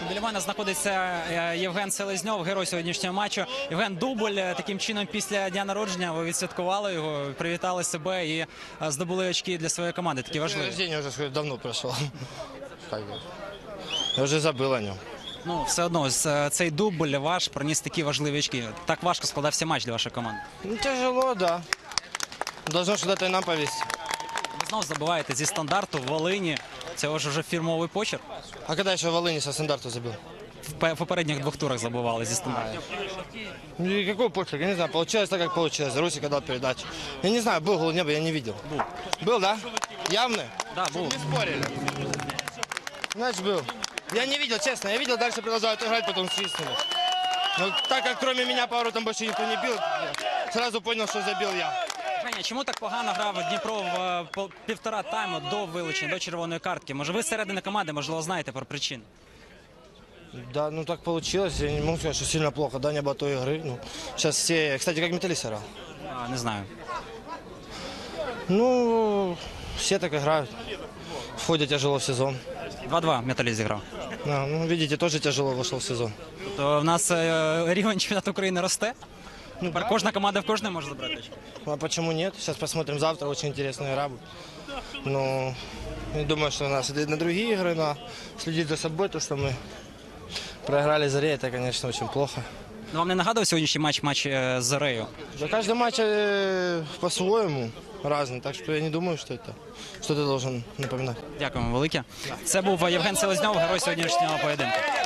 Біля мене знаходиться Євген Селезньов, герой сьогоднішнього матчу. Євген, дубль. Таким чином, після дня народження ви відсвяткували його, привітали себе і здобули очки для своєї команди. Такі важливі. День вже давно пройшов. Я вже забув о ньому. Ну, все одно, цей дубль ваш приніс такі важливі очки. Так важко складався матч для вашої команди. Ну, тяжело, да. Должно что-то и нам повезти. Ви знову забиваєте зі стандарту в Волині. Це вже фірмовий почерк. А когда еще Волыни со стандарту забил? В попередніх двох турах забивали зі стандарту. Ну и какой почерк? Я не знаю, получилось так, как получилось. Русик отдал передачу. Я не знаю, был гол, не был, я не видел. Был, да? Явный? Да, був. Не спорили. Значит, был. Я не видел, честно. Я видел, дальше продолжают играть, потом свистнули. Но так как кроме меня по воротам больше никто не бил, сразу понял, что забил я. Женя, чому так погано грав Дніпро в півтора тайму до вилучення, до червоної картки? Може, ви зсередини команди, можливо, знаєте про причини? Да, ну так получилось. Я не могу сказать, что сильно плохо. Да, не было той игры. Ну, сейчас все... Кстати, как Металлист играл? Не знаю. Ну, все так играют. Входят тяжело в сезон. 2-2 Металіст зіграв. Да, ну, видите, тоже тяжело вошел в сезон. Тобто в нас рівень чемпіонату України росте? Ну, Тепер кожна команда в кожної може забрати очки. А почему нет? Сейчас посмотрим завтра. Очень интересная игра будет. Ну, я думаю, что у нас идет на другие игры, но следить за собой, то, что мы проиграли Заре, это, конечно, очень плохо. Ну, вам не нагадував сьогоднішній матч з Зарею? Да, каждый матч по-своему разный, так что я не думаю, что это что-то должен напоминать. Дякуємо велике. Це був Євген Селезньов, герой сьогоднішнього поєдинку.